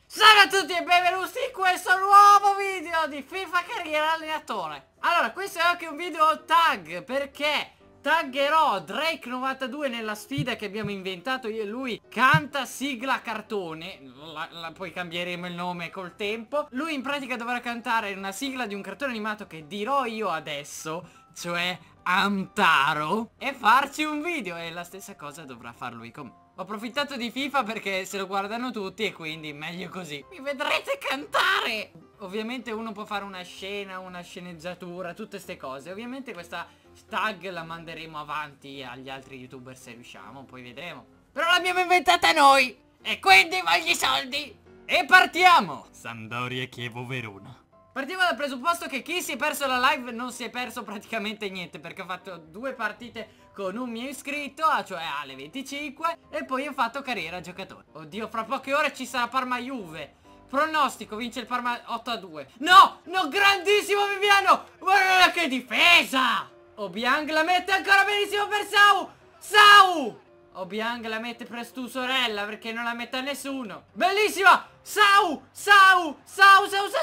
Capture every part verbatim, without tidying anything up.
Ciao a tutti e benvenuti in questo nuovo video di FIFA Carriera Allenatore. Allora, questo è anche un video tag, perché taggerò Drake novantadue nella sfida che abbiamo inventato io e lui. Canta sigla cartone, la, la, poi cambieremo il nome col tempo. Lui in pratica dovrà cantare una sigla di un cartone animato che dirò io adesso, cioè Amtaro, e farci un video. E la stessa cosa dovrà far lui con me. Ho approfittato di FIFA perché se lo guardano tutti e quindi meglio così. Mi vedrete cantare! Ovviamente uno può fare una scena, una sceneggiatura, tutte ste cose. Ovviamente questa tag la manderemo avanti agli altri youtuber se riusciamo, poi vedremo. Però l'abbiamo inventata noi! E quindi voglio i soldi! E partiamo! Sampdoria Chievo Verona. Partiamo dal presupposto che chi si è perso la live non si è perso praticamente niente, perché ho fatto due partite con un mio iscritto, cioè alle venticinque, e poi ho fatto carriera giocatore. Oddio, fra poche ore ci sarà Parma-Juve. Pronostico, vince il Parma otto a due. No, no, grandissimo Viviano! Guarda che difesa! Obiang la mette ancora benissimo per Sau! Sau! Obiang la mette per tua sorella perché non la mette a nessuno. Bellissima! Sau! Sau! Sau! Sau! Sau! Sau!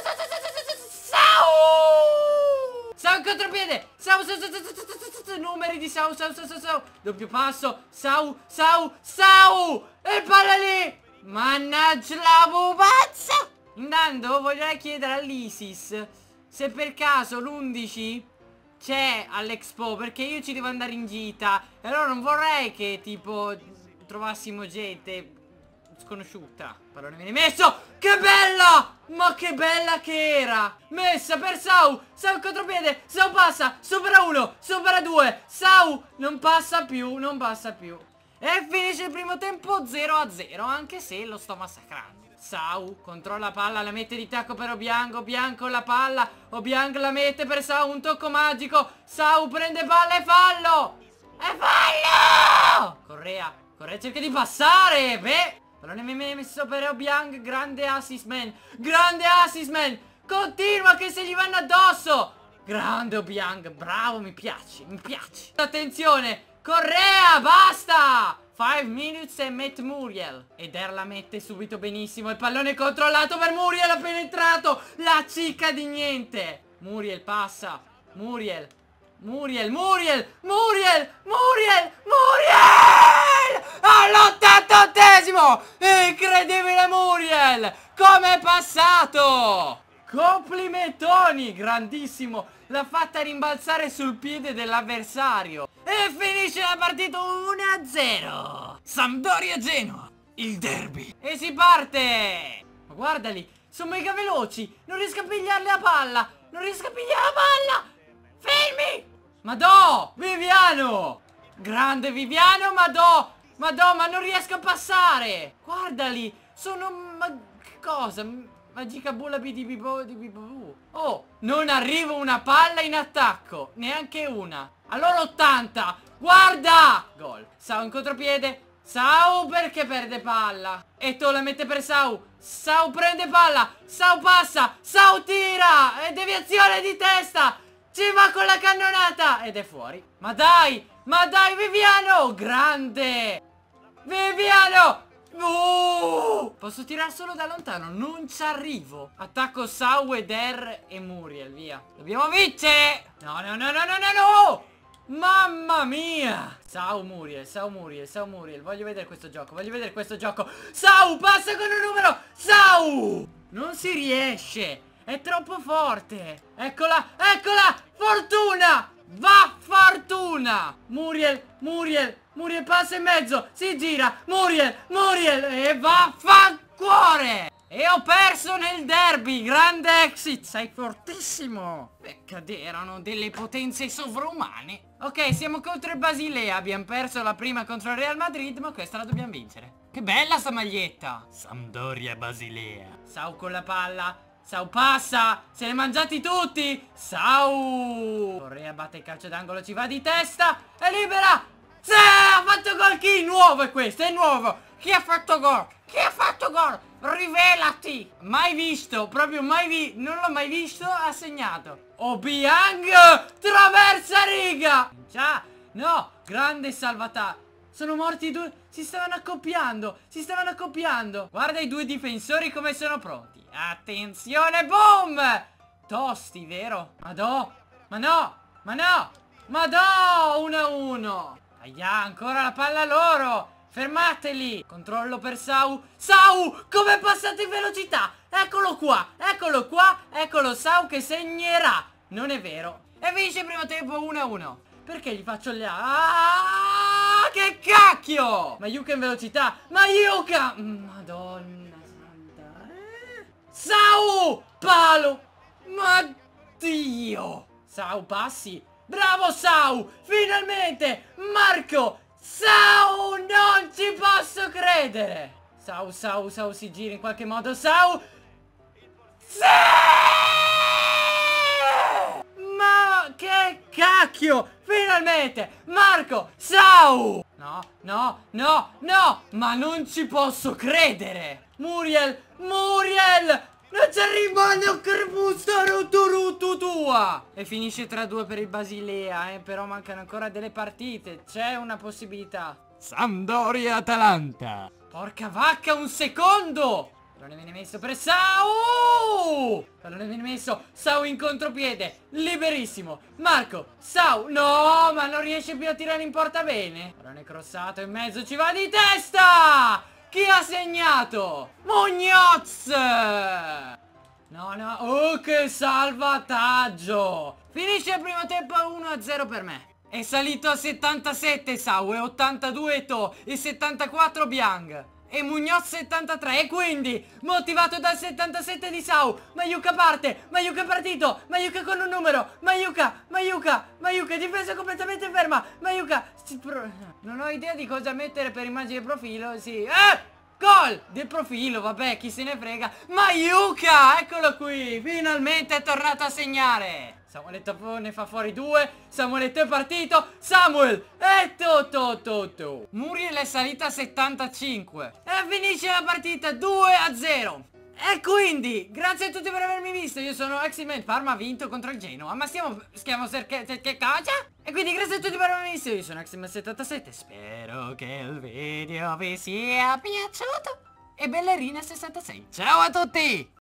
Sau! Sau in contropiede! Sau! Sau! Sau! Sau! Numeri di Sau! Sau! Sau! Sau! Sau! Doppio passo! Sau! Sau! Sau! E palla lì! Mannaggia la pupazza! Intanto voglio chiedere all'Isis se per caso l'undici c'è all'Expo, perché io ci devo andare in gita e allora non vorrei che tipo trovassimo gente sconosciuta. Però non viene messo. Che bella! Ma che bella che era! Messa per Sau! Sau in contropiede! Sau passa! Supera uno! Supera due! Sau non passa più, non passa più. E finisce il primo tempo zero a zero, anche se lo sto massacrando. Sau controlla la palla, la mette di tacco per Obiang. Obiang con la palla, Obiang la mette per Sau, un tocco magico. Sau prende palla e fallo! E fallo! Correa, Correa cerca di passare. Beh, pallone messo per Obiang. Grande assist man, grande assist man. Continua che se gli vanno addosso. Grande Obiang, bravo, mi piace, mi piace. Attenzione, Correa, basta! cinque minutes e mette Muriel. Ed Er la mette subito benissimo. Il pallone controllato per Muriel, ha penetrato. La cicca di niente. Muriel passa. Muriel. Muriel, Muriel, Muriel, Muriel, Muriel! All'ottantottesimo! Incredibile Muriel! Come è passato? Complimentoni, grandissimo. L'ha fatta rimbalzare sul piede dell'avversario. E finisce la partita uno a zero. Sampdoria Genoa, il derby. E si parte. Ma guardali, sono mega veloci. Non riesco a pigliarle la palla. Non riesco a pigliare la palla. Fermi. Madò, Viviano. Grande Viviano, madò. Madò, ma non riesco a passare. Guardali, sono... Ma che cosa? Magica bulla di bibo di bibo. Oh, non arriva una palla in attacco. Neanche una. Allora ottanta. Guarda. Gol. Sau in contropiede. Sau perché perde palla. Eto'o la mette per Sau. Sau prende palla. Sau passa. Sau tira. E deviazione di testa. Ci va con la cannonata. Ed è fuori. Ma dai. Ma dai Viviano. Grande. Viviano. Uh! Posso tirare solo da lontano. Non ci arrivo. Attacco Sau ed Er e Muriel. Via. Dobbiamo vincere. No no no no no no no. Mamma mia. Sau Muriel, Sau Muriel, Sau Muriel. Voglio vedere questo gioco. Voglio vedere questo gioco. Sau passa con un numero. Sau. Non si riesce. È troppo forte. Eccola. Eccola. Fortuna. Va Fortuna. Muriel, Muriel, Muriel passa in mezzo. Si gira. Muriel, Muriel. E va fa cuore. E ho perso nel derby. Grande exit. Sei fortissimo. Pecca, erano delle potenze sovrumane. Ok, siamo contro il Basilea. Abbiamo perso la prima contro il Real Madrid, ma questa la dobbiamo vincere. Che bella sta maglietta. Sampdoria Basilea. Sau con la palla. Sau passa. Se ne mangiati tutti. Sau. Correa batte il calcio d'angolo. Ci va di testa. È libera. Sì, ha fatto gol. Chi? Nuovo è questo. È nuovo. Chi ha fatto gol? Chi ha fatto gol? Rivelati. Mai visto. Proprio mai visto. Non l'ho mai visto. Ha segnato. Obiang. Traversa riga. Già. No. Grande salvataggio. Sono morti i due. Si stavano accoppiando. Si stavano accoppiando. Guarda i due difensori come sono pronti. Attenzione, boom! Tosti, vero? Madò. Ma no. Ma no. Madò. uno a uno. Aia, ancora la palla loro. Fermateli. Controllo per Sau. Sau, come è passato in velocità. Eccolo qua. Eccolo qua. Eccolo Sau che segnerà. Non è vero. E finisce il primo tempo uno a uno. Perché gli faccio gli... Ah, che cacchio! Mayuka in velocità. Mayuka! Madonna santa. Eh? Sau! Palo! Ma Dio! Sau, passi. Bravo Sau! Finalmente! Marco! Sau! Non ci posso credere! Sau, Sau, Sau si gira in qualche modo. Sau! Sì! Ma che cacchio! Finalmente! Marco! Sau! No, no, no, no! Ma non ci posso credere! Muriel! Muriel! Non ci rimane crepusta rotto tua! E finisce tre a due per il Basilea, eh? Però mancano ancora delle partite. C'è una possibilità. Sampdoria-Atalanta. Porca vacca, un secondo! Pallone viene messo per Sau! Pallone viene messo. Sau in contropiede. Liberissimo. Marco. Sau. No, ma non riesce più a tirare in porta bene. Pallone crossato in mezzo. Ci va di testa! Chi ha segnato? Mugnoz! No, no. Oh, che salvataggio! Finisce il primo tempo uno a zero per me. È salito a settantasette Sau e ottantadue To e settantaquattro Biang. E Mugnoz settantatré. E quindi motivato dal settantasette di Sau, Mayuka parte. Mayuka è partito. Mayuka con un numero. Mayuka, Mayuka, Mayuka difesa completamente ferma. Mayuka non ho idea di cosa mettere per immagine profilo. Sì. Eh! Gol del profilo, vabbè, chi se ne frega. Mayuka, eccolo qui. Finalmente è tornato a segnare. Samueletto ne fa fuori due. Samueletto è partito. Samuel. E to to to to. Muriel è salita a settantacinque. E finisce la partita due a zero. E quindi, grazie a tutti per avermi visto. Io sono Eximan. Parma ha vinto contro il Genoa. Ma stiamo, stiamo cercando che cosa? E quindi grazie a tutti per avermi visto. Io sono Eximan settantasette. Spero che il video vi sia piaciuto. E Ballerina sessantasei. Ciao a tutti.